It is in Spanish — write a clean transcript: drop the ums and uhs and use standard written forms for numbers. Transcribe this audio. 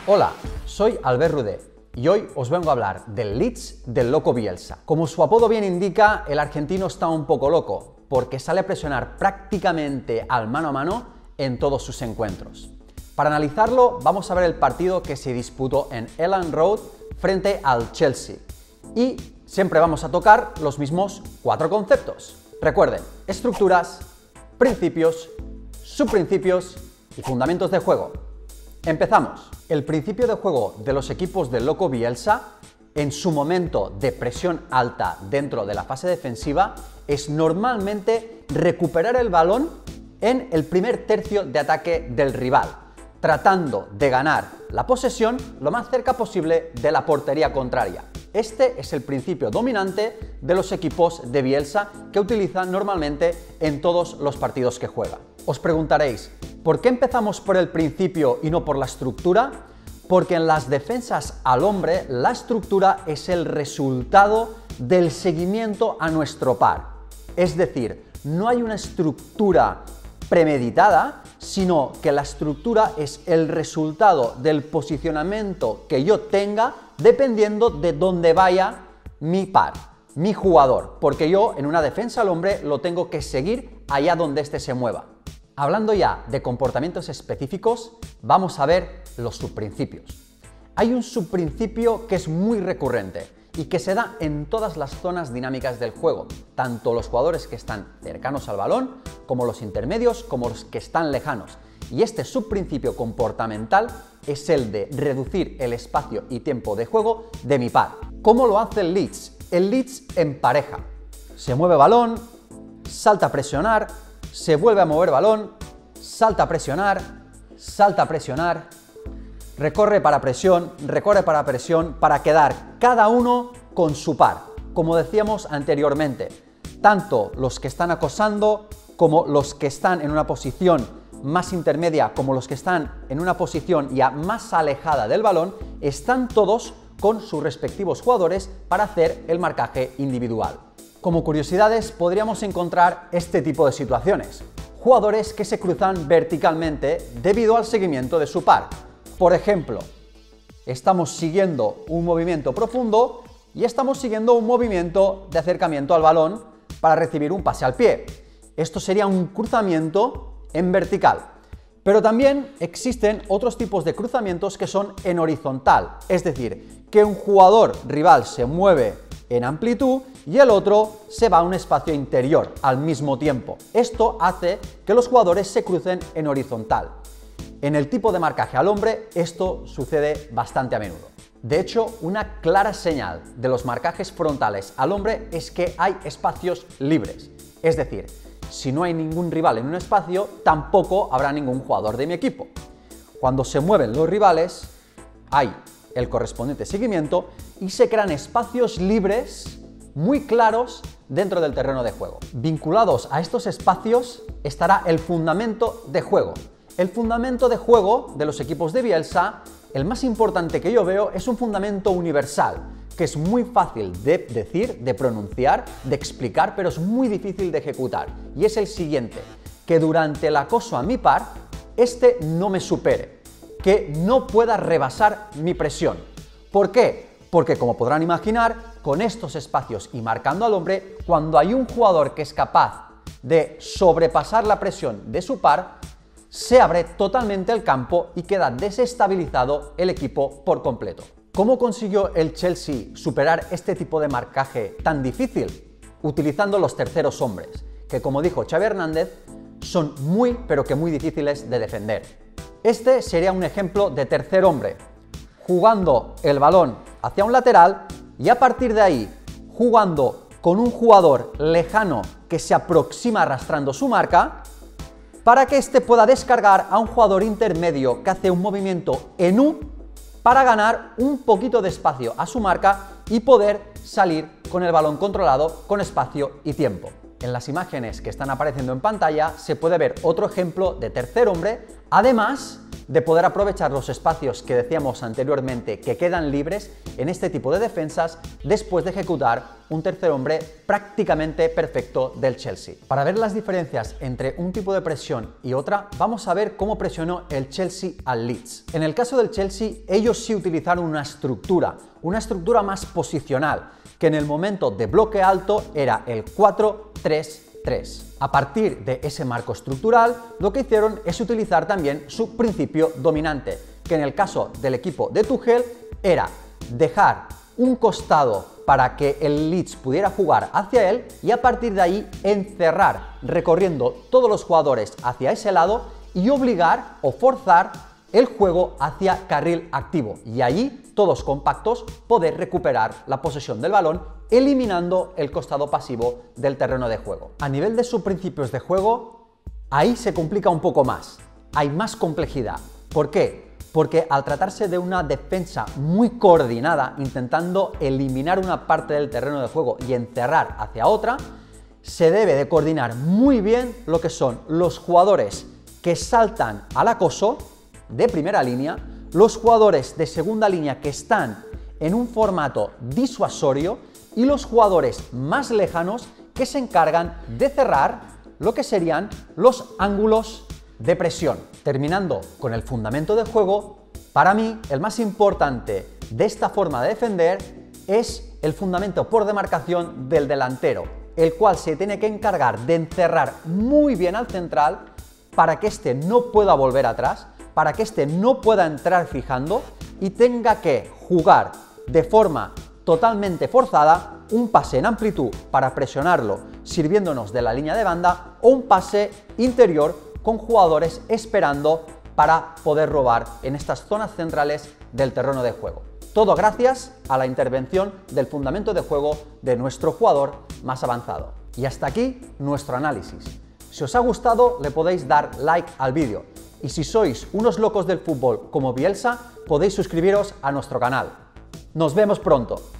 Hola, soy Albert Rudé y hoy os vengo a hablar del Leeds del Loco Bielsa. Como su apodo bien indica, el argentino está un poco loco, porque sale a presionar prácticamente al mano a mano en todos sus encuentros. Para analizarlo, vamos a ver el partido que se disputó en Elland Road frente al Chelsea. Y siempre vamos a tocar los mismos 4 conceptos. Recuerden, estructuras, principios, subprincipios y fundamentos de juego. Empezamos. El principio de juego de los equipos del Loco Bielsa, en su momento de presión alta dentro de la fase defensiva, es normalmente recuperar el balón en el primer tercio de ataque del rival, tratando de ganar la posesión lo más cerca posible de la portería contraria. Este es el principio dominante de los equipos de Bielsa que utilizan normalmente en todos los partidos que juega. Os preguntaréis, ¿por qué empezamos por el principio y no por la estructura? Porque en las defensas al hombre, la estructura es el resultado del seguimiento a nuestro par. Es decir, no hay una estructura premeditada, sino que la estructura es el resultado del posicionamiento que yo tenga dependiendo de dónde vaya mi par, mi jugador, porque yo en una defensa al hombre lo tengo que seguir allá donde éste se mueva. Hablando ya de comportamientos específicos, vamos a ver los subprincipios. Hay un subprincipio que es muy recurrente y que se da en todas las zonas dinámicas del juego, tanto los jugadores que están cercanos al balón, como los intermedios, como los que están lejanos. Y este subprincipio comportamental es el de reducir el espacio y tiempo de juego de mi par. ¿Cómo lo hace el Leeds? El Leeds empareja. Se mueve balón, salta a presionar, se vuelve a mover balón, salta a presionar, recorre para presión para quedar cada uno con su par, como decíamos anteriormente, tanto los que están acosando como los que están en una posición más intermedia, como los que están en una posición ya más alejada del balón, están todos con sus respectivos jugadores para hacer el marcaje individual. Como curiosidades, podríamos encontrar este tipo de situaciones. Jugadores que se cruzan verticalmente debido al seguimiento de su par. Por ejemplo, estamos siguiendo un movimiento profundo y estamos siguiendo un movimiento de acercamiento al balón para recibir un pase al pie. Esto sería un cruzamiento en vertical. Pero también existen otros tipos de cruzamientos que son en horizontal, es decir, que un jugador rival se mueve en amplitud y el otro se va a un espacio interior al mismo tiempo. Esto hace que los jugadores se crucen en horizontal. En el tipo de marcaje al hombre esto sucede bastante a menudo. De hecho, una clara señal de los marcajes frontales al hombre es que hay espacios libres. Es decir, si no hay ningún rival en un espacio, tampoco habrá ningún jugador de mi equipo. Cuando se mueven los rivales, hay el correspondiente seguimiento y se crean espacios libres muy claros dentro del terreno de juego. Vinculados a estos espacios estará el fundamento de juego. El fundamento de juego de los equipos de Bielsa, el más importante que yo veo, es un fundamento universal, que es muy fácil de decir, de pronunciar, de explicar, pero es muy difícil de ejecutar. Y es el siguiente, que durante el acoso a mi par, este no me supere, que no pueda rebasar mi presión. ¿Por qué? Porque, como podrán imaginar, con estos espacios y marcando al hombre, cuando hay un jugador que es capaz de sobrepasar la presión de su par, se abre totalmente el campo y queda desestabilizado el equipo por completo. ¿Cómo consiguió el Chelsea superar este tipo de marcaje tan difícil? Utilizando los terceros hombres, que como dijo Xavi Hernández, son muy pero que muy difíciles de defender. Este sería un ejemplo de tercer hombre, jugando el balón hacia un lateral y a partir de ahí jugando con un jugador lejano que se aproxima arrastrando su marca para que éste pueda descargar a un jugador intermedio que hace un movimiento en U para ganar un poquito de espacio a su marca y poder salir con el balón controlado con espacio y tiempo. En las imágenes que están apareciendo en pantalla se puede ver otro ejemplo de tercer hombre, además de poder aprovechar los espacios que decíamos anteriormente que quedan libres en este tipo de defensas después de ejecutar un tercer hombre prácticamente perfecto del Chelsea. Para ver las diferencias entre un tipo de presión y otra, vamos a ver cómo presionó el Chelsea al Leeds. En el caso del Chelsea, ellos sí utilizaron una estructura más posicional, que en el momento de bloque alto era el 4-3-3. A partir de ese marco estructural, lo que hicieron es utilizar también su principio dominante, que en el caso del equipo de Tuchel era dejar un costado para que el Leeds pudiera jugar hacia él y a partir de ahí encerrar, recorriendo todos los jugadores hacia ese lado y obligar o forzar el juego hacia carril activo y allí, todos compactos, poder recuperar la posesión del balón, eliminando el costado pasivo del terreno de juego. A nivel de sus principios de juego, ahí se complica un poco más, hay más complejidad. ¿Por qué? Porque al tratarse de una defensa muy coordinada, intentando eliminar una parte del terreno de juego y encerrar hacia otra, se debe de coordinar muy bien lo que son los jugadores que saltan al acoso de primera línea, los jugadores de segunda línea que están en un formato disuasorio y los jugadores más lejanos que se encargan de cerrar lo que serían los ángulos de presión. Terminando con el fundamento de juego, para mí el más importante de esta forma de defender es el fundamento por demarcación del delantero, el cual se tiene que encargar de encerrar muy bien al central para que éste no pueda volver atrás, para que éste no pueda entrar fijando y tenga que jugar de forma totalmente forzada un pase en amplitud para presionarlo sirviéndonos de la línea de banda o un pase interior con jugadores esperando para poder robar en estas zonas centrales del terreno de juego. Todo gracias a la intervención del fundamento de juego de nuestro jugador más avanzado. Y hasta aquí nuestro análisis. Si os ha gustado, le podéis dar like al vídeo. Y si sois unos locos del fútbol como Bielsa, podéis suscribiros a nuestro canal. Nos vemos pronto.